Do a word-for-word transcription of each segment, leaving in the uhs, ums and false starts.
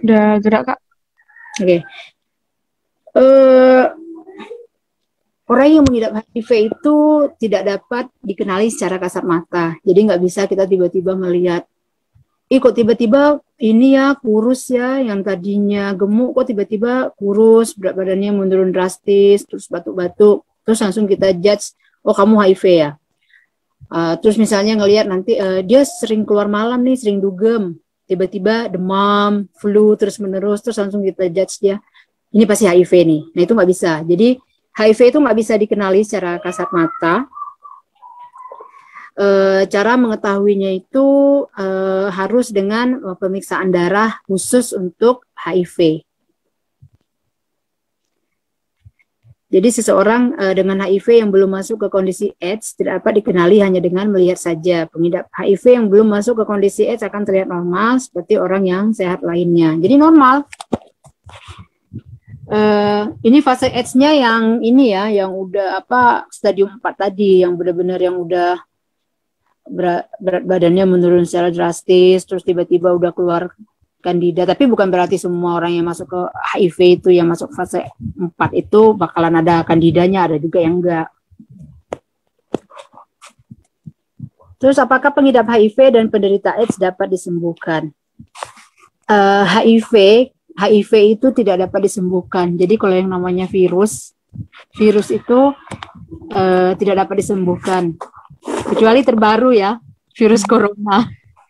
Udah gerak, Kak. Oke. Okay. Uh, orang yang mengidap H I V itu tidak dapat dikenali secara kasat mata. Jadi nggak bisa kita tiba-tiba melihat, ih kok tiba-tiba ini ya kurus ya, yang tadinya gemuk kok tiba-tiba kurus, berat badannya menurun drastis, terus batuk-batuk, terus langsung kita judge, oh kamu H I V ya. Uh, terus misalnya ngelihat nanti uh, dia sering keluar malam nih, sering dugem, tiba-tiba demam, flu terus menerus, terus langsung kita judge dia, ini pasti H I V nih. Nah itu nggak bisa. Jadi H I V itu nggak bisa dikenali secara kasat mata. E, cara mengetahuinya itu e, harus dengan pemeriksaan darah khusus untuk H I V. Jadi seseorang e, dengan H I V yang belum masuk ke kondisi AIDS tidak dapat dikenali hanya dengan melihat saja. Pengidap H I V yang belum masuk ke kondisi AIDS akan terlihat normal seperti orang yang sehat lainnya. Jadi normal. Uh, ini fase AIDS-nya yang ini ya, yang udah apa stadium empat tadi, yang benar-benar yang udah berat, berat badannya menurun secara drastis, terus tiba-tiba udah keluar kandida. Tapi bukan berarti semua orang yang masuk ke H I V itu, yang masuk fase empat itu bakalan ada kandidanya, ada juga yang enggak. Terus apakah pengidap H I V dan penderita AIDS dapat disembuhkan? Uh, H I V H I V itu tidak dapat disembuhkan. Jadi kalau yang namanya virus, virus itu uh, tidak dapat disembuhkan. Kecuali terbaru ya, virus corona.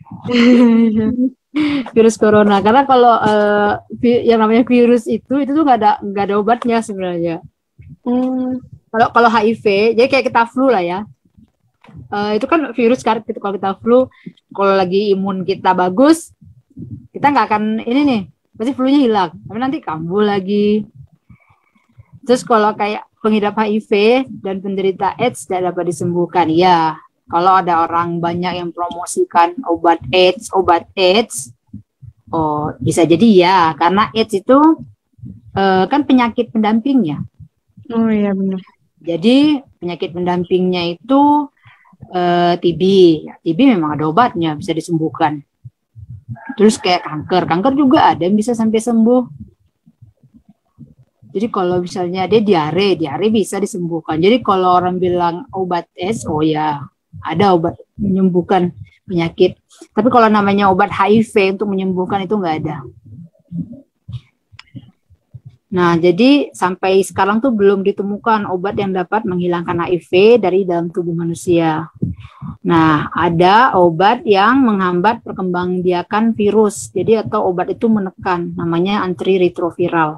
Virus corona. Karena kalau uh, vi yang namanya virus itu, itu tuh nggak ada nggak ada obatnya sebenarnya. Hmm. Kalau kalau H I V, jadi kayak kita flu lah ya. Uh, itu kan virus kan, kalau kita flu, kalau lagi imun kita bagus, kita nggak akan ini nih. Pasti flu-nya hilang, tapi nanti kambuh lagi. Terus kalau kayak pengidap H I V dan penderita AIDS tidak dapat disembuhkan, ya. Kalau ada orang banyak yang promosikan obat AIDS, obat AIDS, oh bisa jadi ya, karena AIDS itu uh, kan penyakit pendampingnya. Oh iya benar. Jadi penyakit pendampingnya itu uh, T B. Ya, T B memang ada obatnya, bisa disembuhkan. Terus kayak kanker, kanker juga ada yang bisa sampai sembuh. Jadi kalau misalnya dia diare, diare bisa disembuhkan. Jadi kalau orang bilang obat AIDS, oh ya ada obat menyembuhkan penyakit. Tapi kalau namanya obat H I V untuk menyembuhkan itu nggak ada. Nah, jadi sampai sekarang tuh belum ditemukan obat yang dapat menghilangkan H I V dari dalam tubuh manusia. Nah, ada obat yang menghambat perkembangbiakan virus. Jadi atau obat itu menekan, namanya antiretroviral.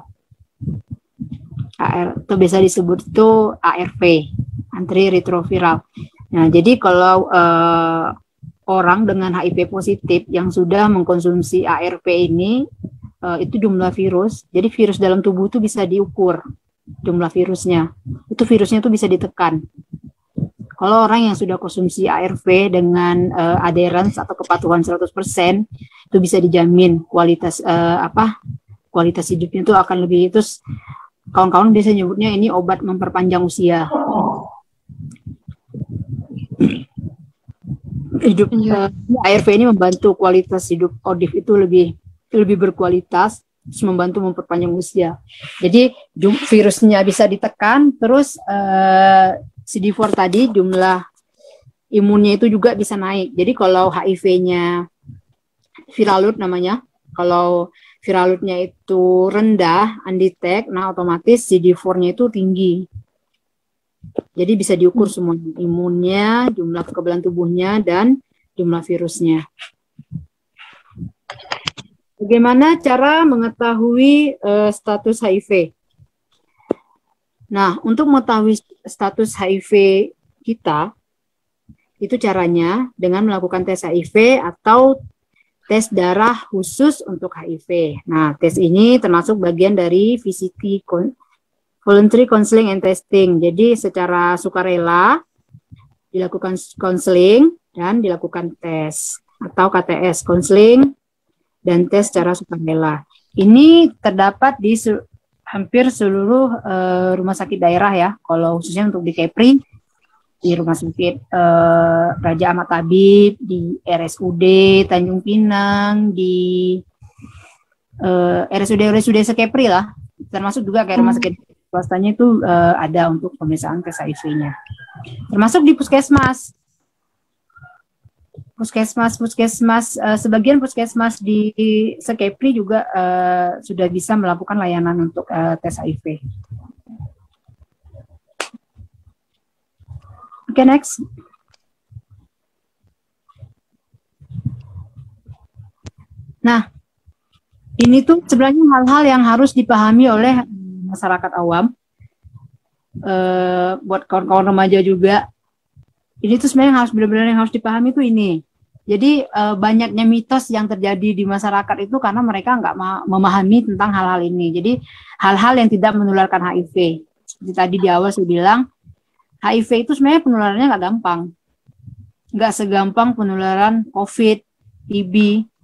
A R, itu biasa disebut itu A R V, antiretroviral. Nah, jadi kalau eh, orang dengan H I V positif yang sudah mengkonsumsi A R V ini, eh, itu jumlah virus. Jadi virus dalam tubuh itu bisa diukur jumlah virusnya. Itu virusnya itu bisa ditekan. Kalau orang yang sudah konsumsi A R V dengan uh, adherence atau kepatuhan seratus persen, itu bisa dijamin kualitas uh, apa kualitas hidupnya itu akan lebih. Terus kawan-kawan biasa nyebutnya ini obat memperpanjang usia. Hidup uh, A R V ini membantu kualitas hidup Odif itu lebih lebih berkualitas, terus membantu memperpanjang usia. Jadi virusnya bisa ditekan, terus uh, C D empat tadi jumlah imunnya itu juga bisa naik. Jadi kalau H I V-nya viral load namanya, kalau viral load-nya itu rendah, undetect, nah otomatis C D empat-nya itu tinggi. Jadi bisa diukur semua imunnya, jumlah kekebalan tubuhnya, dan jumlah virusnya. Bagaimana cara mengetahui uh, status H I V? Nah, untuk mengetahui status H I V kita, itu caranya dengan melakukan tes H I V atau tes darah khusus untuk H I V. Nah, tes ini termasuk bagian dari V C T, Voluntary Counseling and Testing. Jadi secara sukarela dilakukan konseling dan dilakukan tes atau K T S, konseling dan tes secara sukarela. Ini terdapat di hampir seluruh uh, rumah sakit daerah ya, kalau khususnya untuk di Kepri, di rumah sakit uh, Raja Ahmad Tabib, di R S U D Tanjung Pinang, di uh, R S U D R S U D Sekepri lah, termasuk juga kayak rumah sakit swastanya itu uh, ada untuk pemeriksaan tes H I V-nya. Termasuk di puskesmas. Puskesmas, puskesmas, uh, sebagian puskesmas di Sekepri juga uh, sudah bisa melakukan layanan untuk uh, tes H I V. Oke, okay, next. Nah, ini tuh sebenarnya hal-hal yang harus dipahami oleh masyarakat awam, uh, buat kawan-kawan remaja juga. Ini tuh sebenarnya yang harus benar-benar yang harus dipahami tuh ini. Jadi uh, banyaknya mitos yang terjadi di masyarakat itu karena mereka nggak memahami tentang hal-hal ini. Jadi hal-hal yang tidak menularkan H I V. Seperti tadi di awal saya bilang, H I V itu sebenarnya penularannya nggak gampang. Nggak segampang penularan COVID, T B.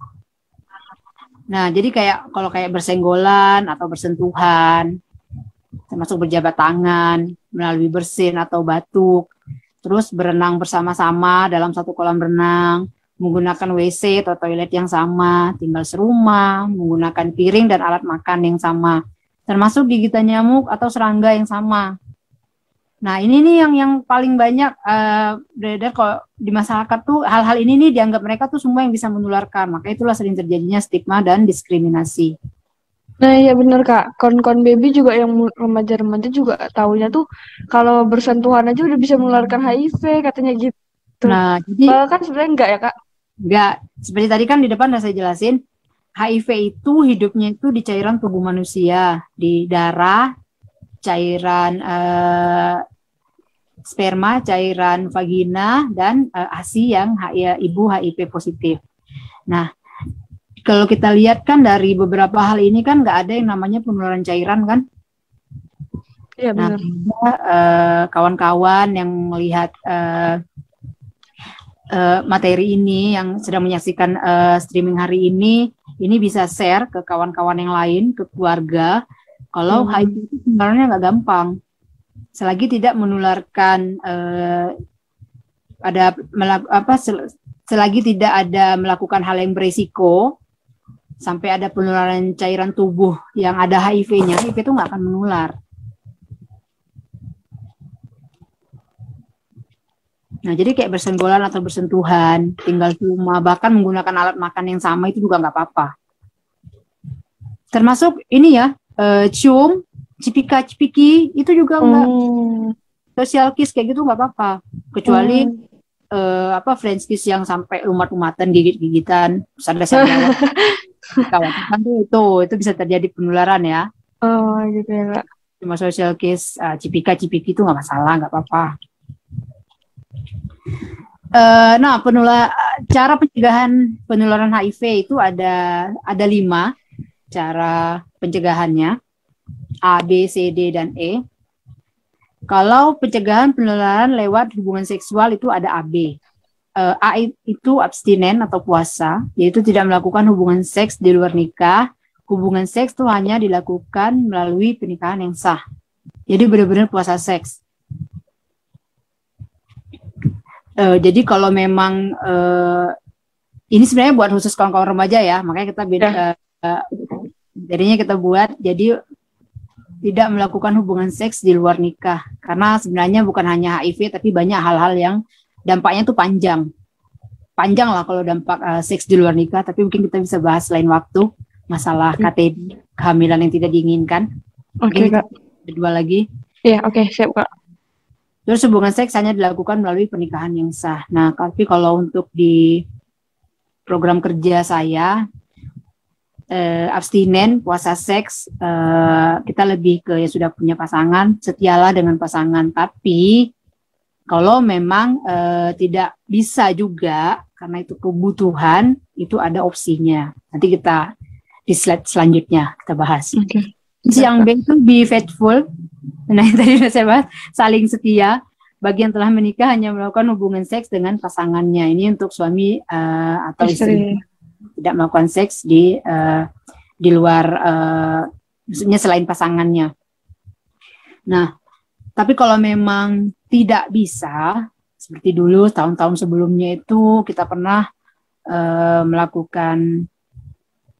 Nah, jadi kayak kalau kayak bersenggolan atau bersentuhan, termasuk berjabat tangan, melalui bersin atau batuk, terus berenang bersama-sama dalam satu kolam renang, menggunakan W C atau toilet yang sama, tinggal serumah, menggunakan piring dan alat makan yang sama, termasuk gigitan nyamuk atau serangga yang sama. Nah, ini nih yang yang paling banyak uh, beredar kalau di masyarakat tuh hal-hal ini nih dianggap mereka tuh semua yang bisa menularkan. Maka itulah sering terjadinya stigma dan diskriminasi. Nah, iya benar Kak. Kon-kon baby juga yang remaja-remaja juga taunya tuh kalau bersentuhan aja udah bisa menularkan H I V katanya gitu. Nah, jadi uh, kan sebenarnya enggak ya Kak? Enggak. Seperti tadi kan di depan udah saya jelasin, H I V itu hidupnya itu di cairan tubuh manusia, di darah, cairan uh, sperma, cairan vagina, dan uh, A S I yang ya, ibu H I V positif. Nah, kalau kita lihat kan dari beberapa hal ini kan nggak ada yang namanya penularan cairan kan? Iya benar. Nah, uh, kawan-kawan yang melihat uh, uh, materi ini, yang sedang menyaksikan uh, streaming hari ini, ini bisa share ke kawan-kawan yang lain, ke keluarga. Kalau hmm. H I V itu sebenarnya nggak gampang. Selagi tidak menularkan uh, ada melak- apa sel- selagi tidak ada melakukan hal yang beresiko sampai ada penularan cairan tubuh yang ada H I V-nya, H I V itu nggak akan menular. Nah, jadi kayak bersenggolan atau bersentuhan, tinggal di rumah, bahkan menggunakan alat makan yang sama itu juga nggak apa-apa. Termasuk ini ya, uh, cium, cipika cipiki itu juga enggak, hmm. social kiss kayak gitu nggak apa-apa, kecuali hmm. uh, apa French kiss yang sampai umat-umatan, gigit-gigitan, sadar-sadar kawan itu itu bisa terjadi penularan ya. Oh gitu ya Kak. Cuma social kiss, uh, cipika cipiki itu nggak masalah, nggak apa-apa. Uh, nah, penular cara pencegahan penularan H I V itu ada ada lima cara pencegahannya. A, B, C, D, dan E. Kalau pencegahan penularan lewat hubungan seksual itu ada A, B. Uh, A itu abstinen atau puasa, yaitu tidak melakukan hubungan seks di luar nikah. Hubungan seks itu hanya dilakukan melalui pernikahan yang sah. Jadi benar-benar puasa seks. Uh, jadi kalau memang uh, ini sebenarnya buat khusus kawan-kawan remaja ya, makanya kita beda. Uh, uh, jadinya kita buat jadi tidak melakukan hubungan seks di luar nikah, karena sebenarnya bukan hanya H I V tapi banyak hal-hal yang dampaknya tuh panjang panjang lah kalau dampak uh, seks di luar nikah, tapi mungkin kita bisa bahas lain waktu masalah K T B, kehamilan yang tidak diinginkan. Oke okay, Kak. Kedua lagi. Iya oke okay, siap Kak. Terus hubungan seks hanya dilakukan melalui pernikahan yang sah. Nah, tapi kalau untuk di program kerja saya Uh, abstinen, puasa seks, uh, kita lebih ke ya sudah punya pasangan, setialah dengan pasangan. Tapi kalau memang uh, tidak bisa juga, karena itu kebutuhan, itu ada opsinya. Nanti kita di slide selanjutnya kita bahas. Okay. Yang B itu be faithful. Nah, yang tadi sudah saya bahas, saling setia. Bagi yang telah menikah hanya melakukan hubungan seks dengan pasangannya. Ini untuk suami uh, atau istri. istri. Tidak melakukan seks di uh, di luar, uh, maksudnya selain pasangannya. Nah, tapi kalau memang tidak bisa, seperti dulu tahun-tahun sebelumnya itu kita pernah uh, melakukan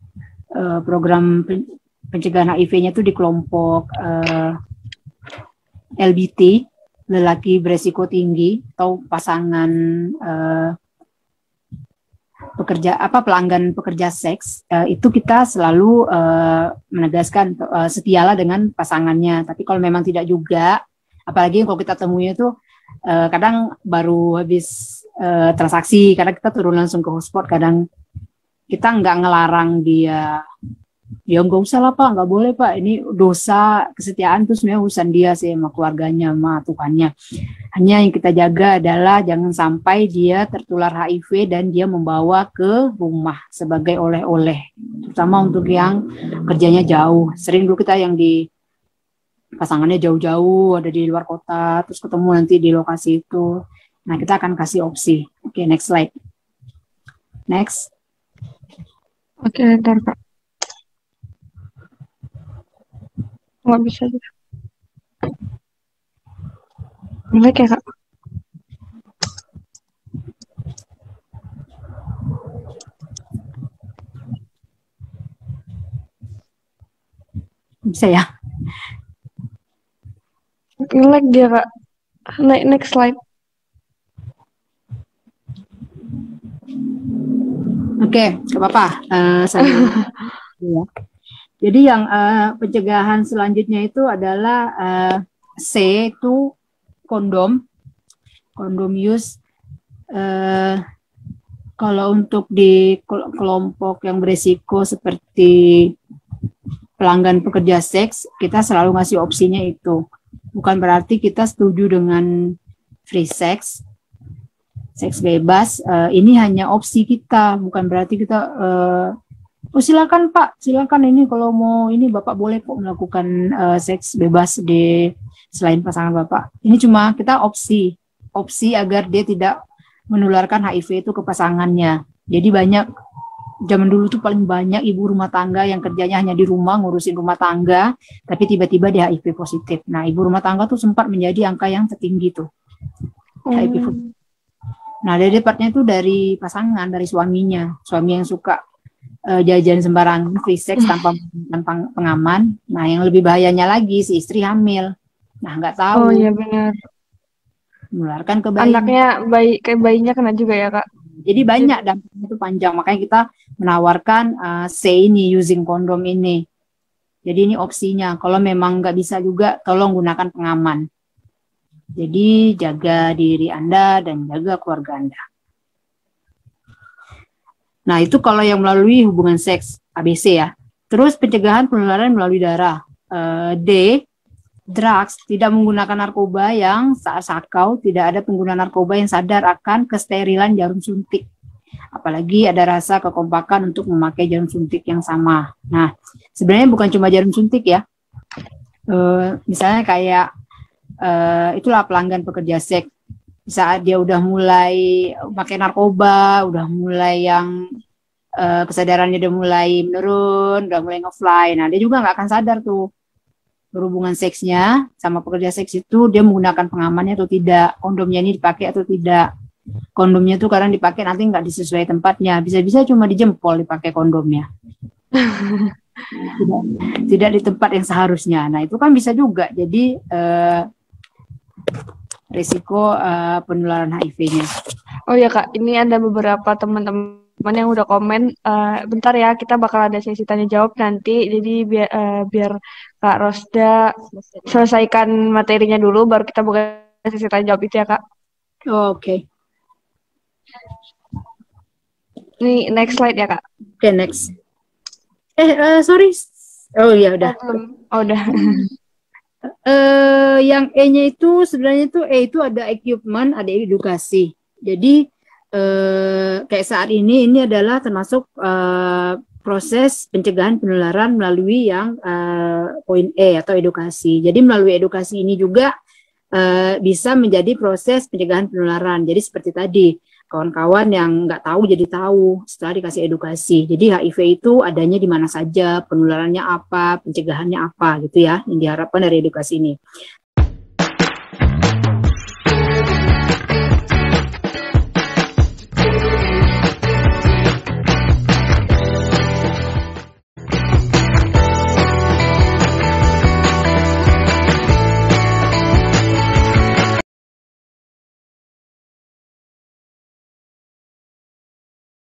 uh, program pencegahan H I V-nya itu di kelompok uh, L B T, lelaki beresiko tinggi atau pasangan uh, pekerja apa pelanggan pekerja seks, uh, itu kita selalu uh, menegaskan uh, setialah dengan pasangannya. Tapi kalau memang tidak juga, apalagi kalau kita temui itu uh, kadang baru habis uh, transaksi, kadang kita turun langsung ke hotspot, kadang kita nggak ngelarang dia, ya nggak usah lah Pak, nggak boleh Pak, ini dosa kesetiaan itu sebenarnya urusan dia sih sama keluarganya, sama Tuhannya. Hanya yang kita jaga adalah jangan sampai dia tertular H I V dan dia membawa ke rumah sebagai oleh-oleh, terutama untuk yang kerjanya jauh. Sering dulu kita yang di pasangannya jauh-jauh, ada di luar kota, terus ketemu nanti di lokasi itu. Nah, kita akan kasih opsi. Oke, next slide. Next. Oke, ntar Kak. Nggak bisa juga. Jelek ya Kak? Bisa ya? Jelek dia Kak. Next, next slide. Oke, nggak apa-apa. Uh, ya. Jadi yang uh, pencegahan selanjutnya itu adalah uh, C itu kondom, kondom use. Uh, kalau untuk di kelompok yang beresiko seperti pelanggan pekerja seks, kita selalu ngasih opsinya itu. Bukan berarti kita setuju dengan free sex, seks bebas. Uh, ini hanya opsi kita, bukan berarti kita uh, oh silakan Pak, silakan ini kalau mau ini Bapak boleh kok melakukan uh, seks bebas di selain pasangan Bapak. Ini cuma kita opsi, opsi agar dia tidak menularkan H I V itu ke pasangannya. Jadi banyak, zaman dulu tuh paling banyak ibu rumah tangga yang kerjanya hanya di rumah ngurusin rumah tangga, tapi tiba-tiba dia H I V positif. Nah, ibu rumah tangga tuh sempat menjadi angka yang tertinggi tuh. Hmm. H I V positif. Nah, dari dapatnya itu dari pasangan, dari suaminya, suami yang suka Uh, jajan sembarang free sex tanpa, tanpa pengaman. Nah, yang lebih bahayanya lagi si istri hamil. Nah, nggak tahu. Oh iya benar. Menularkan ke bayi. Anaknya bayi kayak bayinya kena juga ya Kak. Jadi banyak dampaknya itu panjang. Makanya kita menawarkan uh, C ini, using kondom ini. Jadi ini opsinya. Kalau memang nggak bisa juga, tolong gunakan pengaman. Jadi jaga diri Anda dan jaga keluarga Anda. Nah, itu kalau yang melalui hubungan seks, A B C ya. Terus pencegahan penularan melalui darah. Uh, D, drugs, tidak menggunakan narkoba yang saat sakau, tidak ada pengguna narkoba yang sadar akan kesterilan jarum suntik. Apalagi ada rasa kekompakan untuk memakai jarum suntik yang sama. Nah, sebenarnya bukan cuma jarum suntik ya. Uh, misalnya kayak, uh, itulah pelanggan pekerja seks. Saat dia udah mulai pakai narkoba, udah mulai yang uh, kesadarannya udah mulai menurun, udah mulai nge-fly, nah dia juga nggak akan sadar tuh berhubungan seksnya sama pekerja seks itu dia menggunakan pengamannya atau tidak, kondomnya ini dipakai atau tidak. Kondomnya tuh kadang dipakai nanti nggak disesuai tempatnya, bisa-bisa cuma di jempol dipakai kondomnya. tidak, tidak di tempat yang seharusnya. Nah itu kan bisa juga jadi uh, risiko uh, penularan H I V-nya. Oh ya Kak, ini ada beberapa teman-teman yang udah komen. Uh, bentar ya, kita bakal ada sesi tanya jawab nanti. Jadi biar uh, biar Kak Rosda selesaikan materinya dulu, baru kita buka sesi tanya jawab itu ya Kak. Oh, oke. Okay. Ini next slide ya Kak. Oke, okay, next. Eh, uh, sorry. Oh iya udah. Oh, belum. Oh, udah. Uh, yang E-nya itu sebenarnya itu E itu ada equipment, ada edukasi. Jadi uh, kayak saat ini ini adalah termasuk uh, proses pencegahan penularan melalui yang uh, poin E atau edukasi. Jadi melalui edukasi ini juga uh, bisa menjadi proses pencegahan penularan. Jadi seperti tadi kawan-kawan yang nggak tahu jadi tahu setelah dikasih edukasi. Jadi H I V itu adanya di mana saja, penularannya apa, pencegahannya apa gitu ya, yang diharapkan dari edukasi ini.